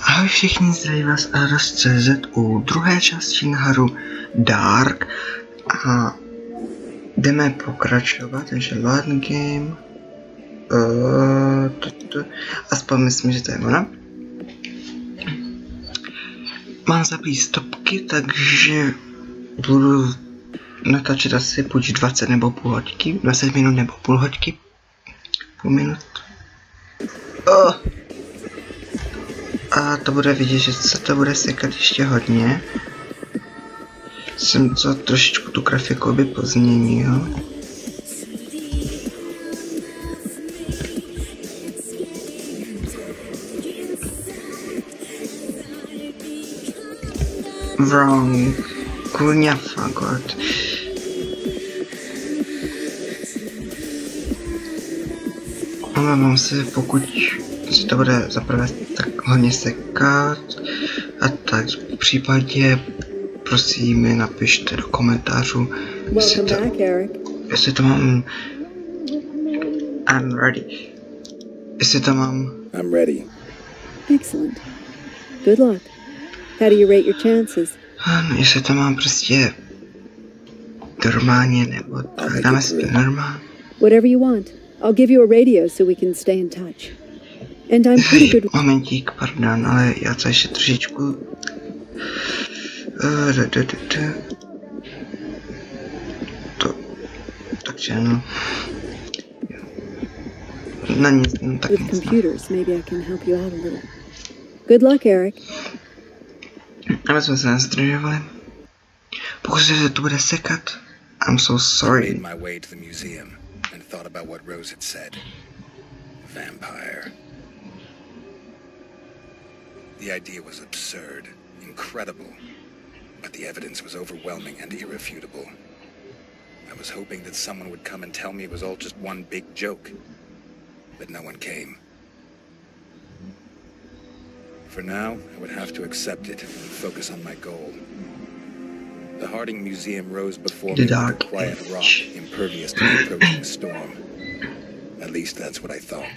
Ahoj všichni, zdraví vás Aros.cz u druhé části na hru Dark a jdeme pokračovat, takže load game, aspoň myslím, že to je ona. Mám zapít stopky, takže budu natáčet asi buď 20 nebo půl hoďky, 20 minut nebo půl hoďky, půl minut. A to bude vidět, že se to bude sekat ještě hodně. Jsem to trošičku tu grafiku by pozměnil. Wrong. Kurňa fagot. Omlouvám se, pokud se to bude zaprvé tak hodně sekat a tak v případě prosím mi napište do komentářů, jestli to mám. I'm ready. Jestli to mám. I'm ready. Excellent. Good luck. How do you rate your chances? Jestli to mám prostě normálně nebo tak, dáme si to normálně. Whatever you want. I'll give you a radio so we can stay in touch. And I'm pretty good. Momentík, pardon, ale já to ještě trošičku. Takže no. Na nic, no tak nic. Computers, maybe I can help you out a little. Good luck, Eric. Ale jsme se nezdržovali. Pokud se to bude sekat, I'm so sorry. My way to the museum and thought about what Rose had said. Vampire. The idea was absurd, incredible, but the evidence was overwhelming and irrefutable. I was hoping that someone would come and tell me it was all just one big joke, but no one came. For now, I would have to accept it and focus on my goal. The Harding Museum rose before me like a quiet rock, impervious to the approaching storm. At least that's what I thought.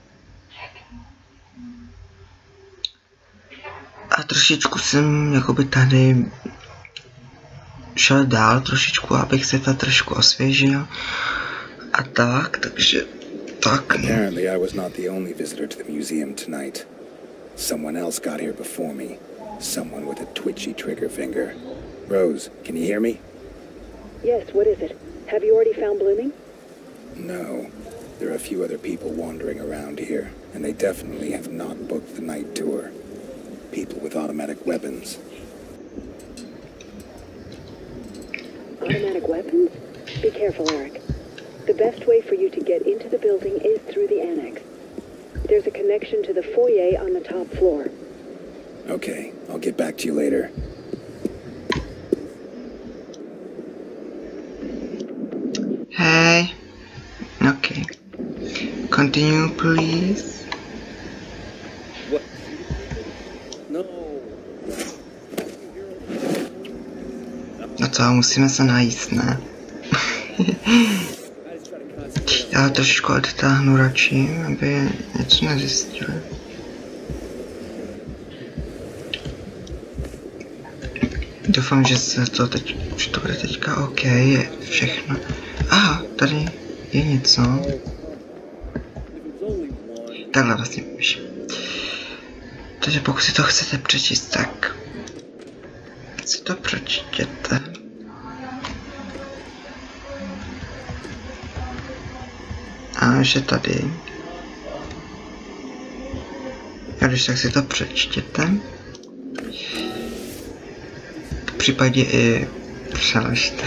A trošičku jsem jakoby tady šel dál trošičku, abych se to trošku osvěžil a tak, takže tak. Apparently I was not the only visitor to the museum tonight. Someone else got here before me. Someone with a twitchy trigger finger. Rose, can you hear me? Yes, what is it? Have you already found Blooming? No. There are a few other people wandering around here, and they definitely have not booked the night tour. People with automatic weapons. Automatic weapons? Be careful, Eric. The best way for you to get into the building is through the annex. There's a connection to the foyer on the top floor. Okay, I'll get back to you later. Hey. Okay. Continue, please. What? No. No co, musíme se najíst, ne? Já trošku odtáhnu radši, aby něco nezjistili. Doufám, že se to teď, že to bude teďka OK, je všechno. Aha, tady je něco. Takhle vlastně píšu. Takže pokud si to chcete přečíst, tak si to přečtěte. A že tady. A když tak si to přečtěte. V případě i přeložte.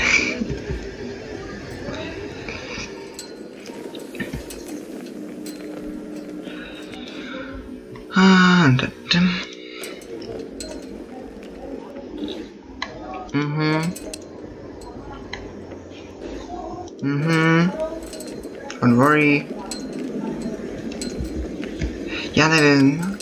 Don't worry. Já nevím.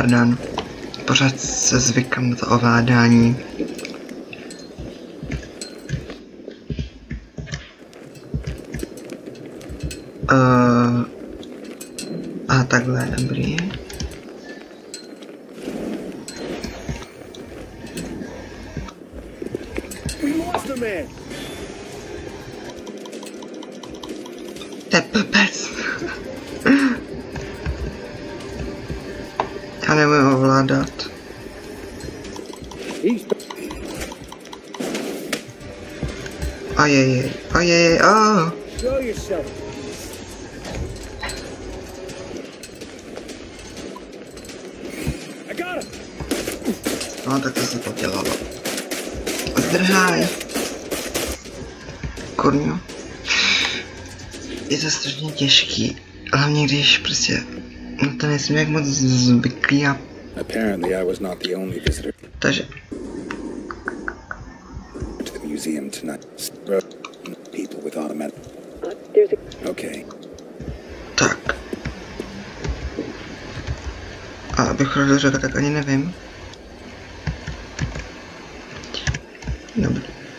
pardon. Pořád se zvykám na to ovládání. A takhle, dobrý. To je blbec. Já nemůžu ovládat. Ajejej, ajejej, oh. No tak to se to dělalo. Zdrhaj. Kurňo. Je to strašně těžký. Hlavně když prostě no to nejsem jak moc zvyklý a... Takže... Tak. A abych pravdu řekl, tak ani nevím. Dobrý.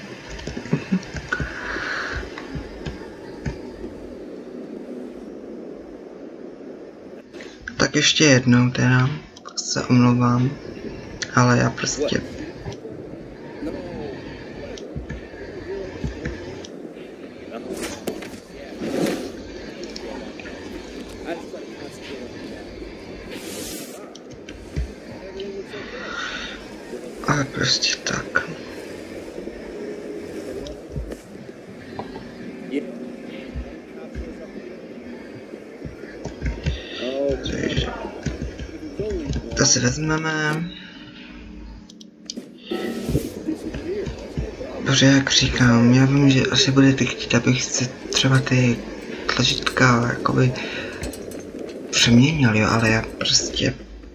Tak ještě jednou teda se omlouvám, ale já prostě... Ale prostě tak. To si vezmeme. Protože jak říkám, já vím, že asi budete chtít, abych si třeba ty tlačítka jakoby přeměnil, jo, ale já prostě...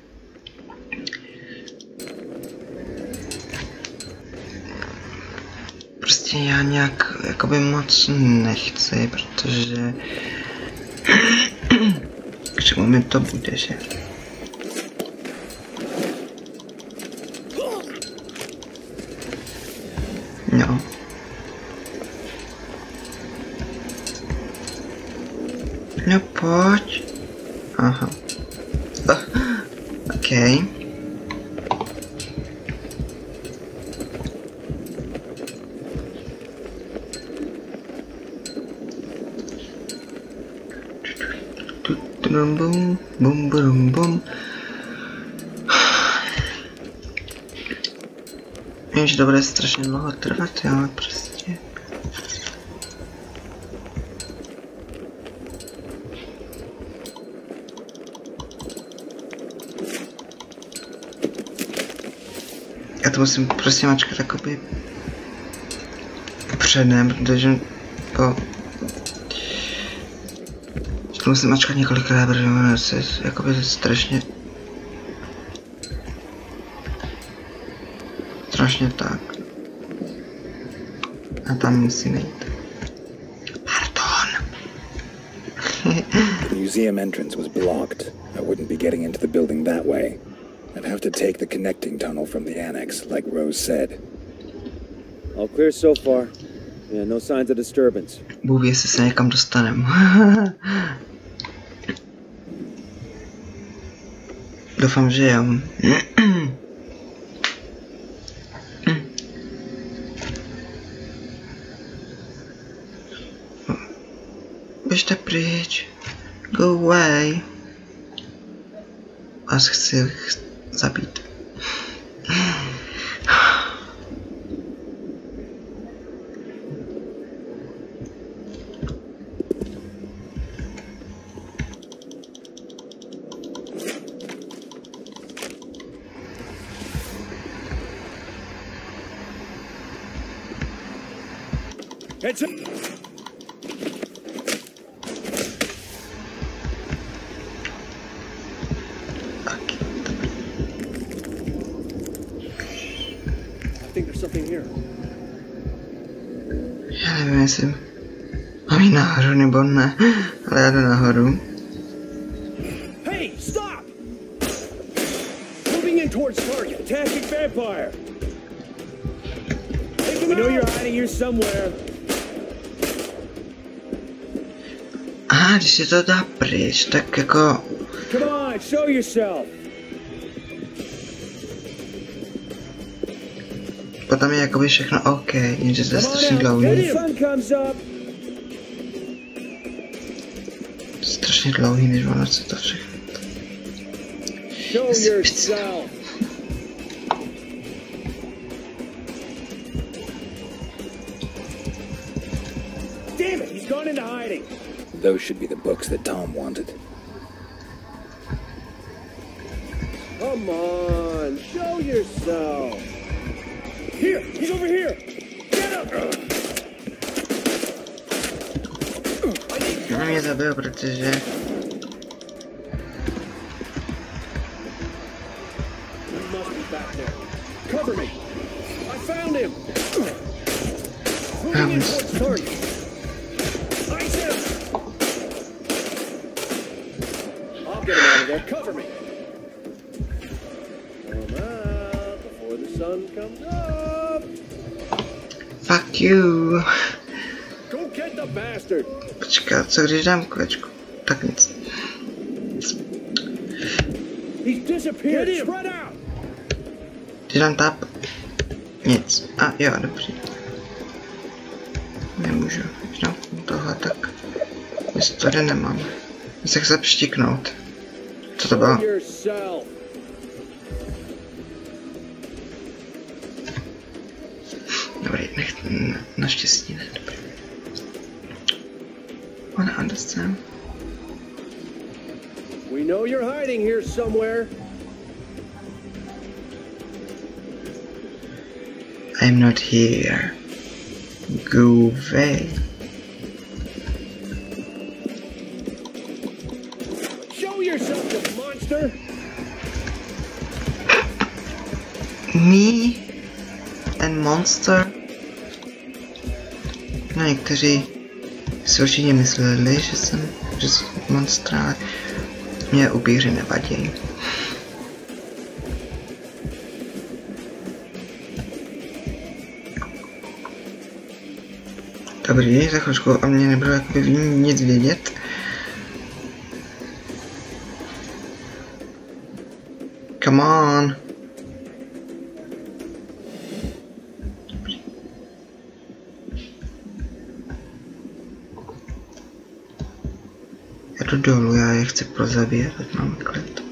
Prostě já nějak jakoby moc nechci, protože... K čemu mi to bude, že? No. No pojď. Aha. OK. Bum bum bum bum bum. Vím, že to bude strašně dlouho trvat, ale prostě... Já to musím prostě mačkat jakoby... předem, protože... To musím mačkat několikrát, protože ono se jakoby strašně... Strašně tak. A tam musím jít. Pardon. The museum entrance was blocked. I wouldn't be getting into the building that way. I'd have to take the connecting tunnel from the annex, like Rose said. All clear so far. Yeah, no signs of disturbance. Bůh ví, jestli se někam dostanem. Doufám, že jo. Běžte pryč. Go away. Vás chci zabít. Heads up. I think there's something here. Já nevím, jestli mám jít nahoru nebo ne, ale já jdu nahoru. Hey, stop! towards target. Attacking vampire. We know you're hiding here somewhere. Aha, když si to dá pryč, tak jako... Come on, show yourself. Potom je jakoby všechno OK, jenže to je strašně dlouhý. Strašně dlouhý, než ono se to všechno... Damn it, he's gone into hiding. Those should be the books that Tom wanted. Come on, show yourself. Here, he's over here. Get up. No mě zabil, protože... Cover me. I found him. Moving in towards target. Ice him. I'll get him out of there. Cover me. Come out before the sun comes up. Fuck you. Go get the bastard. Počkat, co když dám kvečku? Tak nic. He's disappeared. Spread out. Když dám tap? Nic. A jo, dobře. Nemůžu. Když dám tohle, tak... Nic tady nemám. Nic jak se přištiknout. Co to bylo? Dobrý, naštěstí ne, dobrý. Wanna understand? We know you're hiding here somewhere. I'm not here. Go away. Show yourself, you monster. Me and monster? No, někteří si určitě mysleli, že jsem monster, ale mě upíři nevadí. Dobrý, za chvíličku a mě nebudu jakoby nic vědět. Come on. Dobrý. Já jdu dolů, já je chci prozabíjet, ať mám klid.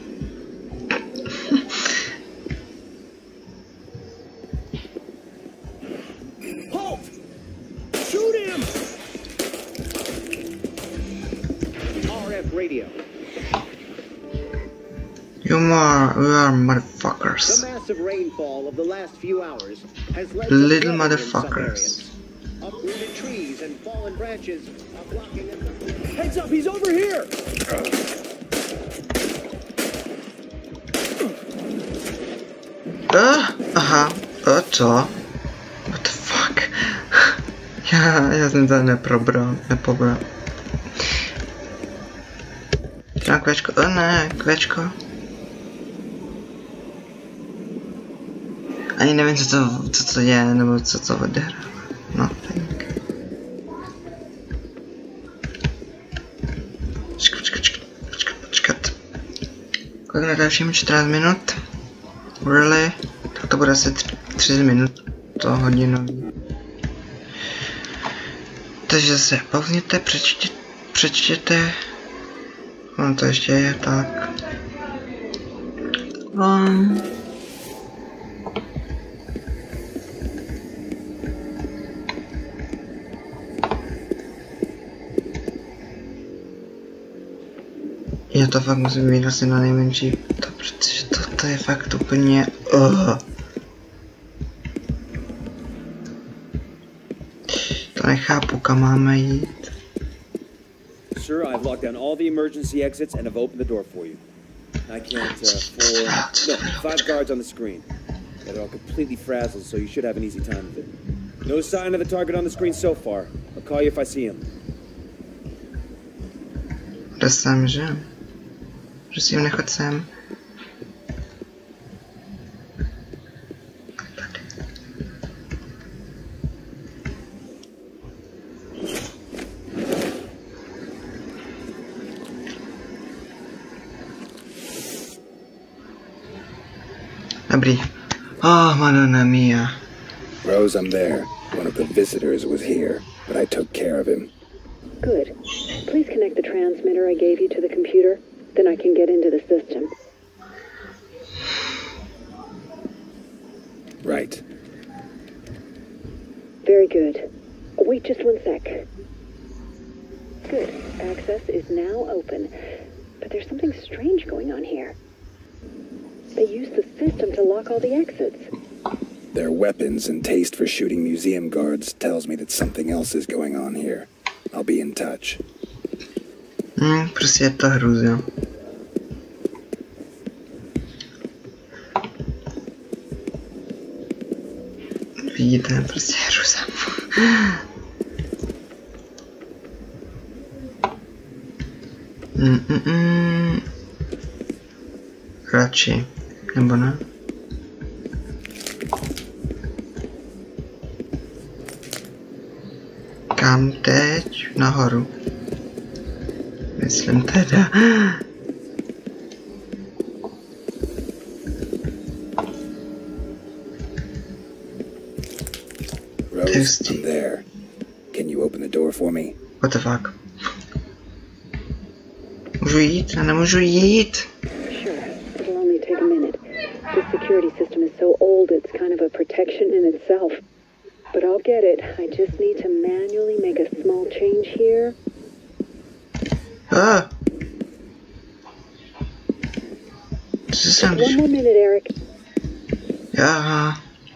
You are motherfuckers. The massive rainfall of the last few hours has led Little to motherfuckers. Uprooted trees and fallen branches are blocking it. Heads up, he's over here. Aha, co? What the fuck? já jsem to nepobral. Dám kvečko, ne, kvečko. Ani nevím, co to je, nebo co to odehrává. Nothing. Počkat. Kolik na dalším? 14 minut? Really? Tak to bude asi 30 minut. To hodinový. Takže se pauzněte, přečtěte. Ono to ještě je tak. Já to fakt musím mít asi na nejmenší, protože to je fakt úplně... To nechápu, kam máme jít. Sir, I've locked down all the emergency exits and have opened the door for you. I can't, 5 guards on the screen. They're all completely frazzled, so you should have an easy time with it. No sign of the target on the screen so far. I'll call you if I see him. Kde jsem, že? Prosím, nechat sem. Dobrý. Oh, Madonna mia. Rose, I'm there. One of the visitors was here, but I took care of him. Good. Please connect the transmitter I gave you to the computer. Then I can get into the system. Right. Very good. Wait just 1 sec. Good. Access is now open. But there's something strange going on here. They use the system to lock all the exits. Their weapons and taste for shooting museum guards tells me that something else is going on here. I'll be in touch. Prostě je to hrůza. Vidíte, prostě hrůza. Radši, nebo ne? Kam teď? Nahoru. Myslím teda. Rose, I'm there. Can you open the door for me? What the fuck? Můžu jít? Já nemůžu jít. Sure. It'll only take a minute. This security system is so old it's kind of a protection in itself. But I'll get it. I just need to manually make a small change here. Ah. Just one more minute, Eric. Yeah.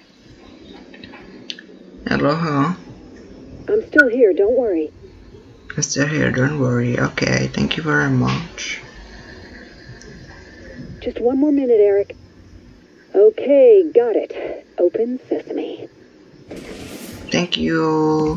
Hello. I'm still here, don't worry. I'm still here, don't worry. Okay, thank you very much. Just one more minute, Eric. Okay, got it. Open sesame. Thank you.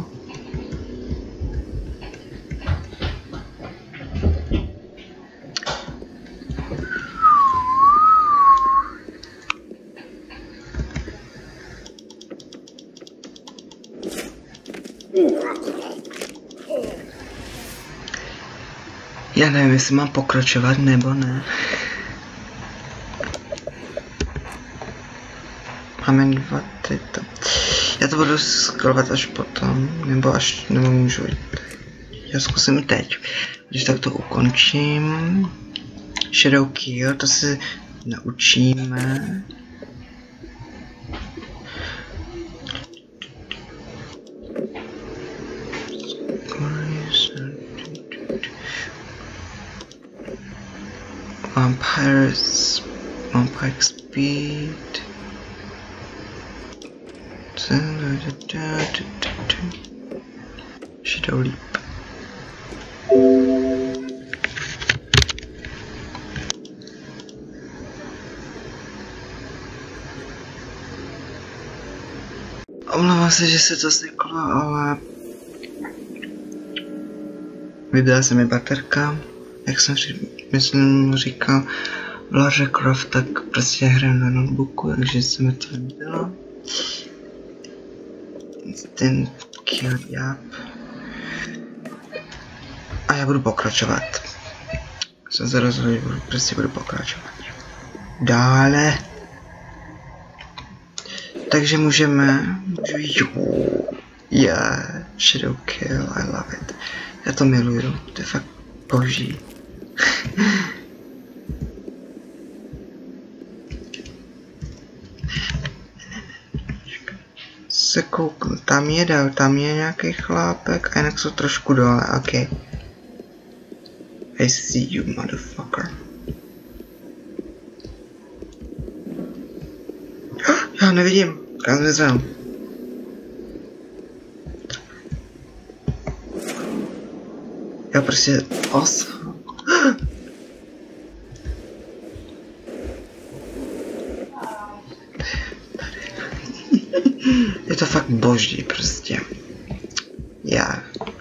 Já nevím, jestli mám pokračovat nebo ne. Máme 2 tyto. Já to budu scrollovat až potom, nebo můžu jít. Já zkusím teď. Když tak to ukončím. Shadow Kill, to si naučíme. Vampire speed. Shadow leap. Omlouvám se, že se to seklo, ale vydala se mi baterka, jak jsem myslím říkal Lara Croft, tak prostě hraju na notebooku, takže se mi to nebylo. Ten kill up. A já budu pokračovat. Jsem se rozhodl, prostě budu pokračovat. Dále. Takže můžu jít. Yeah, Shadow Kill, I love it. Já to miluju, to je fakt boží. Se kouknu, tam je nějaký chlápek a jinak jsou trošku dole, ok. I see you, motherfucker. Já nevidím, kam zmizel. Já prostě je to fakt boží prostě. Já.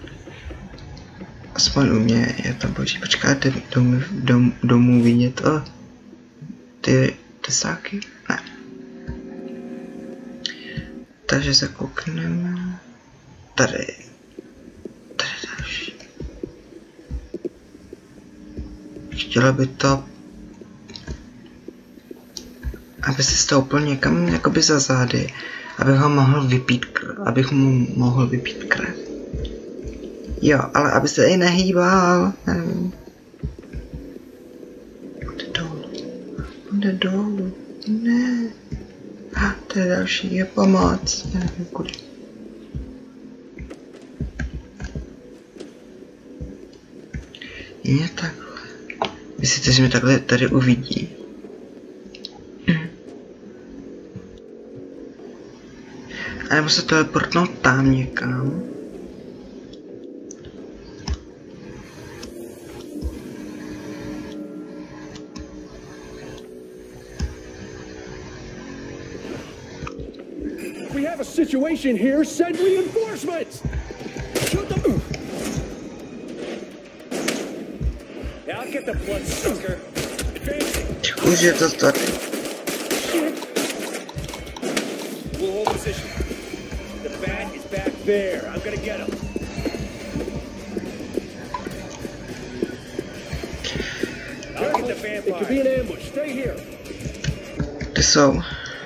Aspoň u mě je to boží. Počkáte domů vidět ty tesáky? Ne. Takže se koukneme. Tady další. Chtěla by to, aby se stoupil někam jakoby za zády, abych mu mohl vypít krev. Jo, ale aby se i nehýbal, nevím. Jde dolů, ne. To je další, je pomoc, já nevím kudy. Je takhle. Myslíte, že mě takhle tady uvidí? A nebo se teleportnout tam někam? We have a situation here. Send reinforcements. Shoot them. Yeah, I'll get the bloodsucker. Už je to tady. We'll hold position. The bat is back there. I'm gonna get him. I'll get the vampire. It could be an ambush. Stay here. Ty jsou.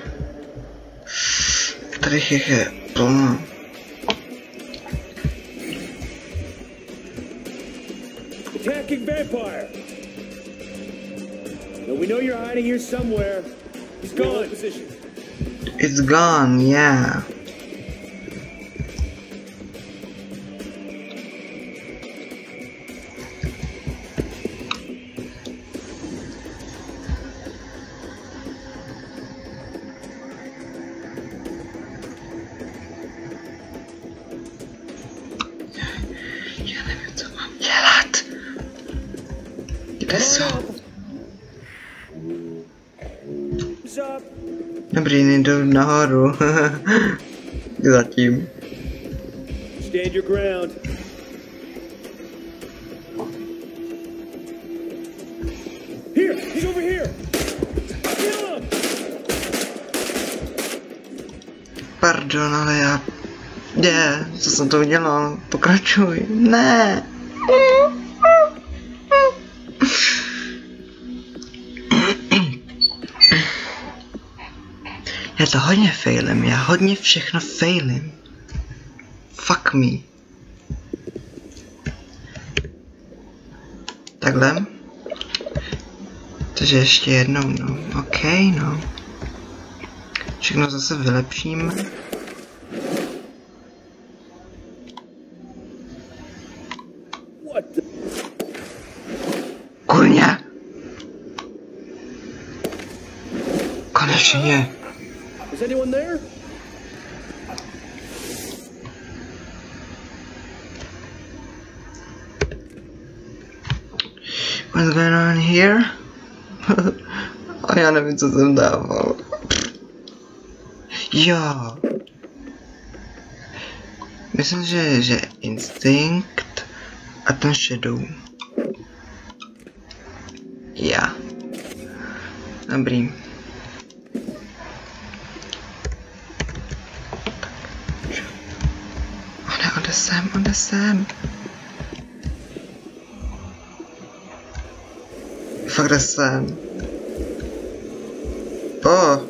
Tady jich je plno. Attacking vampire. No, we know you're hiding here somewhere. He's gone. Position. It's gone, yeah. Já nevím, co mám dělat. Kde jsou? Dobrý, nejdu nahoru. Zatím. Stand your ground. Here, he's over here. Kill him. Pardon, ale já... co jsem to udělal? Pokračuj. Ne. Já to hodně failím, já hodně všechno failím. Fuck me. Takhle. Takže ještě jednou, no. OK, no. Všechno zase vylepšíme. Kurňa! Konečně. Is anyone there? What's going on here? A já nevím, co jsem dával. Jo. Myslím, že instinkt a ten shadow. Já. Dobrý. Ode sem. Fakt jde sem. Oh.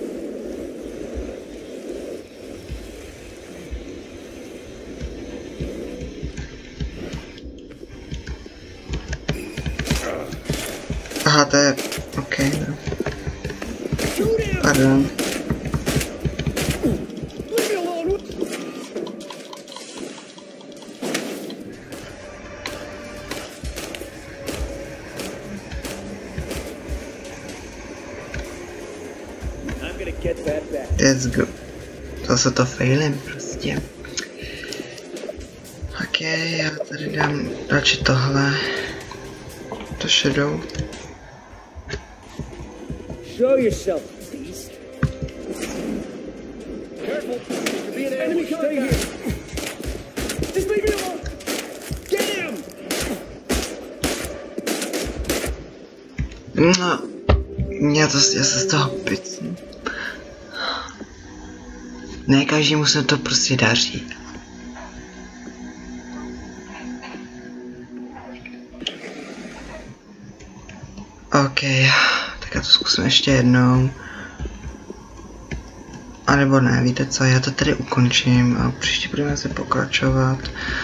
Aha, to je... OK, no. Pardon. That's good. Zase to failím prostě. OK, já tady dám radši tohle. To shadow. Show yourself, beast. Careful. Could be an enemy. Stay here. Just leave me alone. Get him. No. Já se z toho picnu. Ne každému se to prostě daří. OK, tak já to zkusím ještě jednou. nebo ne, víte co, já to tady ukončím a příště budeme se pokračovat.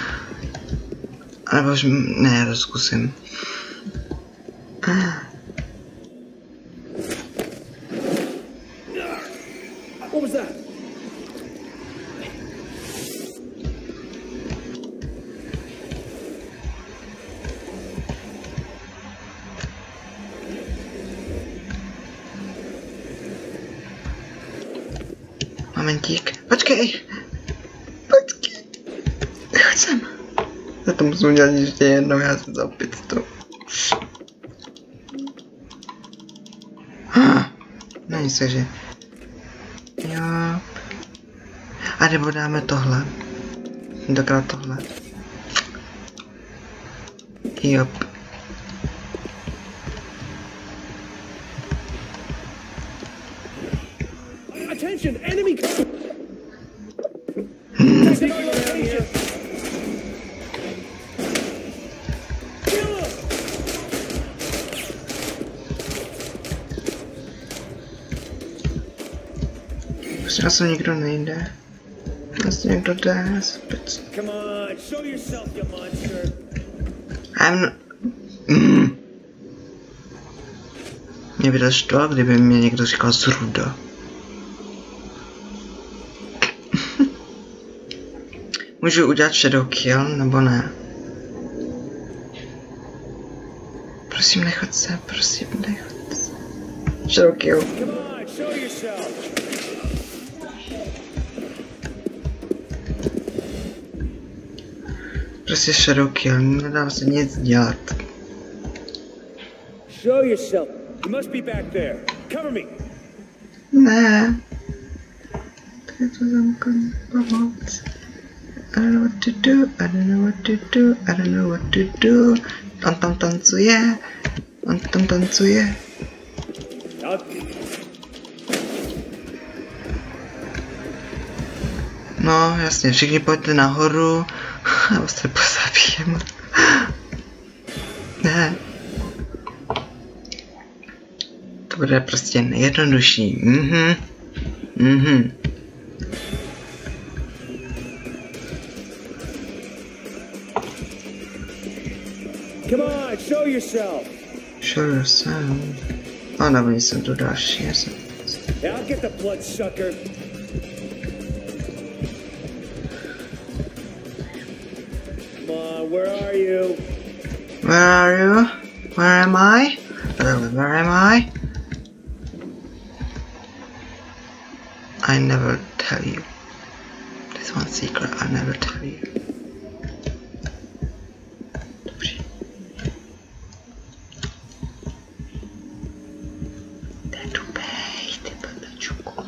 A nebo ne, já to zkusím. What was that? Momentík, počkej! Počkej! Choď sem! Já to musím udělat ještě jednou, já jsem za pizdu. Není se, že... Jo... A nebo dáme tohle. Dokrát tohle. Jop. Attention, enemy coming! Vlastně nikdo nejde. Vlastně někdo jde. Come on, show yourself, you monster. Mě by to štvalo, kdyby mě někdo říkal zruda. Můžu udělat shadow kill, nebo ne? Prosím, nechoď se, prosím, nechoď se. Shadow kill. Come on, show yourself. Prostě shadow kill, nedá se nic dělat. Show yourself. You must be back there. Cover me. Ne. Je to zamknu pomoc. I don't know what to do, I don't know what to do, I don't know what to do. On tam tancuje. On tam tancuje. No, jasně, všichni pojďte nahoru. A už se pozabijeme. Ne. To bude prostě nejjednodušší. Come on, show yourself. Show yourself. Oh, nebo jsem tu další. Yeah, I'll get the blood sucker. Come on, where are you? Where are you? Where am I? Where am I? I never tell you. This one secret I never tell you. Dobrý. To je tupej, ty blbečku.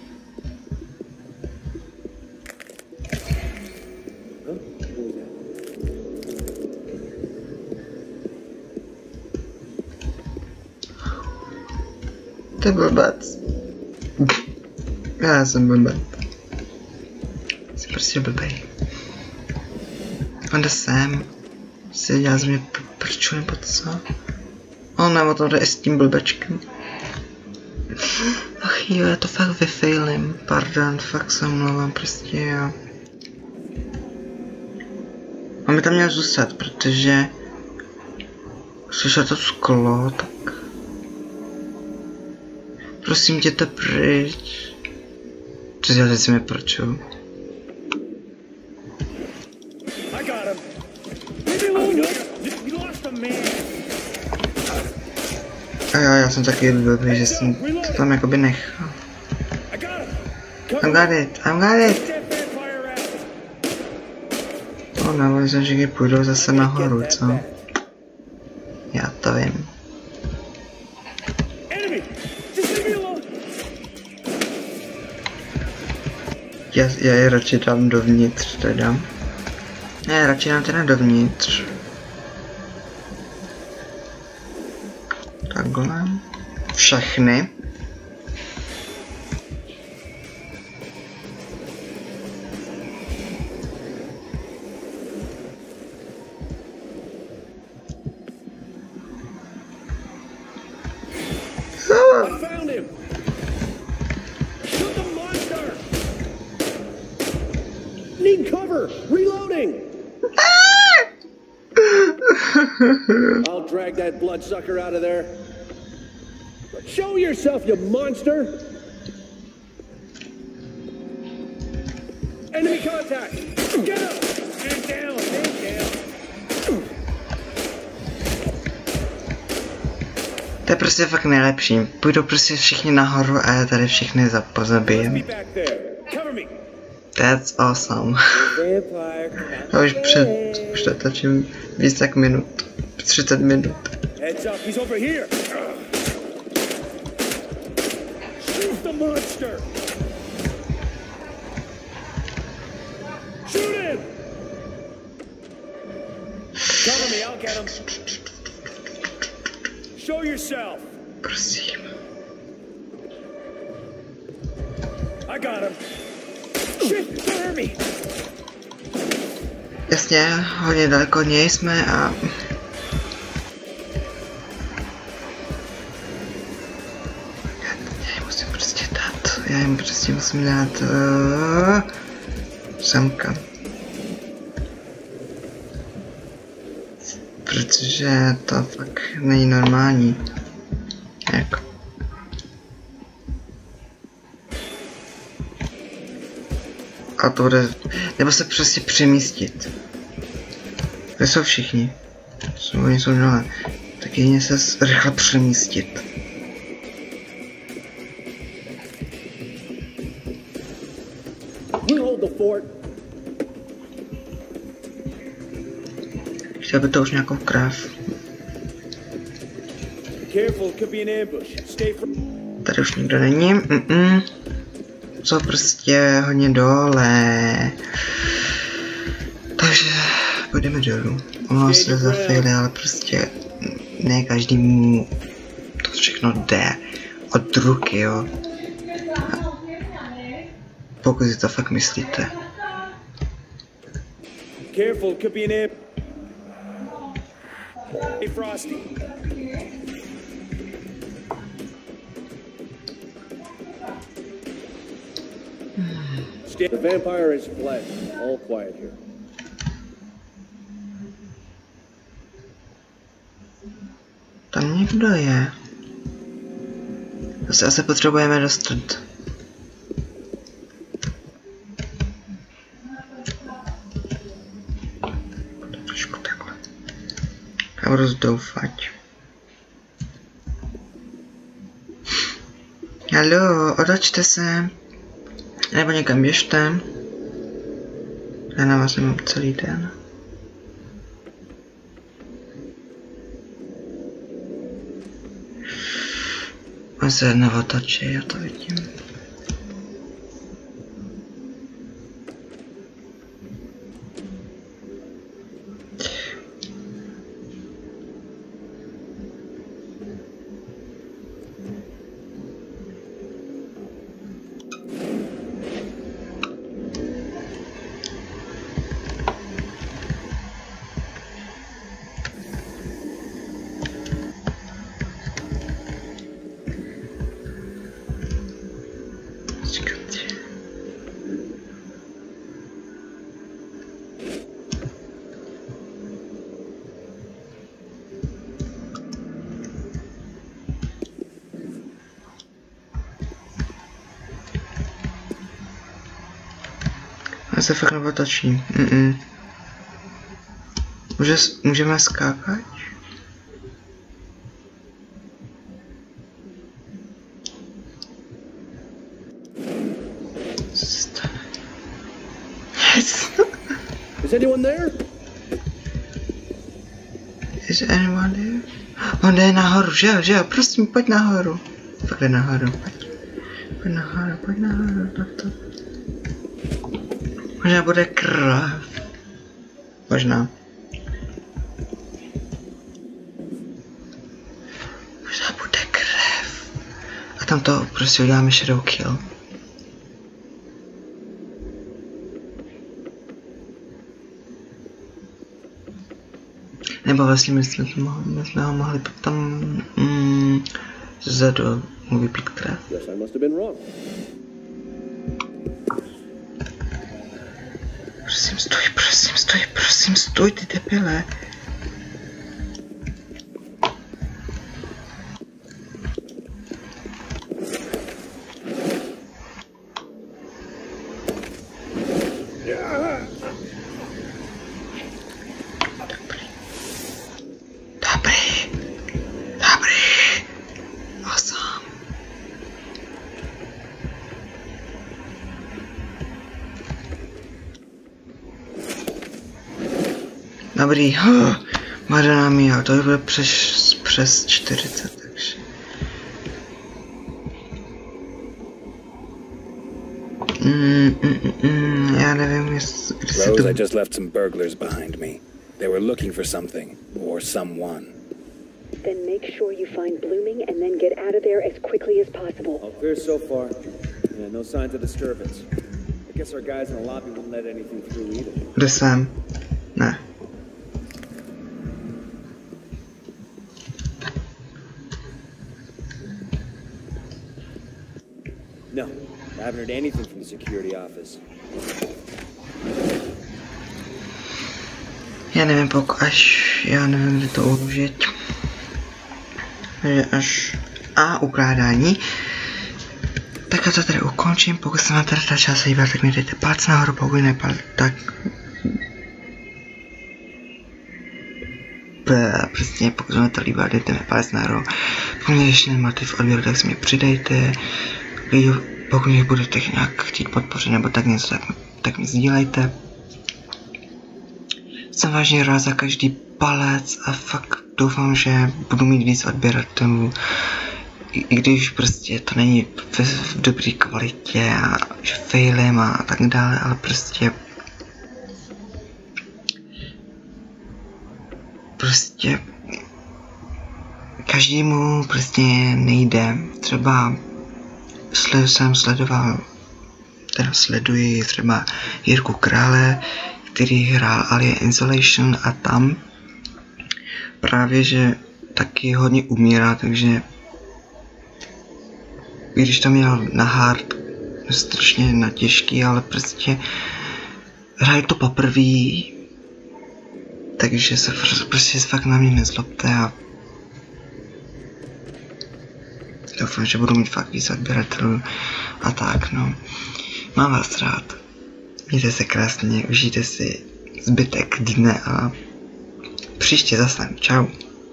To je blbec. Já jsem blbec. Jsem prostě blbej. On jde sem. Si dělá z mě prču nebo co? On nebo to jde i s tím blbečkem. Ach jo, já to fakt vyfailím. Pardon, fakt se omlouvám, prostě jo. On by tam měl zůstat, protože... Slyšel to sklo, tak... Prosím, jděte pryč. Co děláte si mi prču? A jo, já jsem taky blbý, že jsem to tam jakoby nechal. I'm got it. No, nebo jsem všichni půjdou zase nahoru, co? Já to vím. Já je radši dám dovnitř teda. Ne, radši dám teda dovnitř. Takhle. Všechny. Reloading! I'll drag that bloodsucker out of there. Show yourself, you monster! Enemy contact! Get up! And down! And down! To je prostě fakt nejlepší. Půjdou prostě všichni nahoru a já tady všechny pozabijem. That's awesome. Já už to točím víc jak minut. 30 minut. Heads up, he's over here. Shoot the monster. Shoot him. Cover me, I'll get him. Show yourself. Prosím. I got him. Shit, cover me. Jasně, hodně daleko od něj jsme a... Já jim prostě musím dát semka. Protože to fakt není normální. Jak? A to bude... Nebo se prostě přemístit. Kde jsou všichni? Oni jsou dole. Tak jedině se rychle přemístit. Chtěl by to už nějakou krev. Tady už nikdo není. Jsou prostě hodně dole. Takže půjdeme dolů. Omlouvám se za faily, ale prostě ne každému to všechno jde od ruky, jo. Pokud si to fakt myslíte. Careful, could be an ambush. Hey, Frosty. The vampire is fled. All quiet here. Tam někdo je. To se asi potřebujeme dostat. Trošku takhle. Já budu doufat. Haló, otočte se. Nebo někam běžte. Já na vás nemám celý den. On se neotočí, já to vidím. Já se fakt neotočí. Můžeme skákat? Is anyone there? Is anyone there? On jde nahoru, že jo, prosím, pojď nahoru. Fakt jde nahoru, pojď nahoru, tak to. Možná bude krev. Možná. Možná bude krev. A tam to prostě uděláme shadow kill. Nebo vlastně my jsme ho mohli potom zezadu mu vypít krev. Prosím, stůj, ty debile. Dobrý. Awesome. Dobrý, Madonna mia, to bude přes 40, takže. Já nevím, jestli se to... Rose, I just left some burglars behind me. They were looking for something, or someone. Then make sure you find Blooming and then get out of there as quickly as possible. All clear so far. Yeah, no signs of disturbance. I guess our guys in the lobby wouldn't let anything through either. Kde jsem? Ne. No, I haven't heard anything from the security office. Já nevím, já nevím, kde to uložit. Takže až ukládání. Tak a to tady ukončím, pokud se vám tady ta část líbila, tak mi dejte palec nahoru, pokud ne tak... Přesně, pokud se mi to líbilo, dejte mi palec nahoru. Pokud mě ještě nemáte v odběru, tak si mě přidejte. Pokud mě budete nějak chtít podpořit nebo tak něco, tak mi sdílejte. Jsem vážně rád za každý palec a fakt doufám, že budu mít víc odběratelů. I když prostě to není v dobré kvalitě a že failem a tak dále, ale prostě každému prostě nejde. Třeba sleduji třeba Jirku Krále, který hrál Alien Isolation a tam právě, že taky hodně umírá, takže když to měl na hard, strašně na těžký, ale prostě hraje to poprvé, takže se prostě fakt na mě nezlobte a doufám, že budu mít fakt víc odběratelů a tak, no. Mám vás rád. Mějte se krásně, užijte si zbytek dne a příště zase. Čau.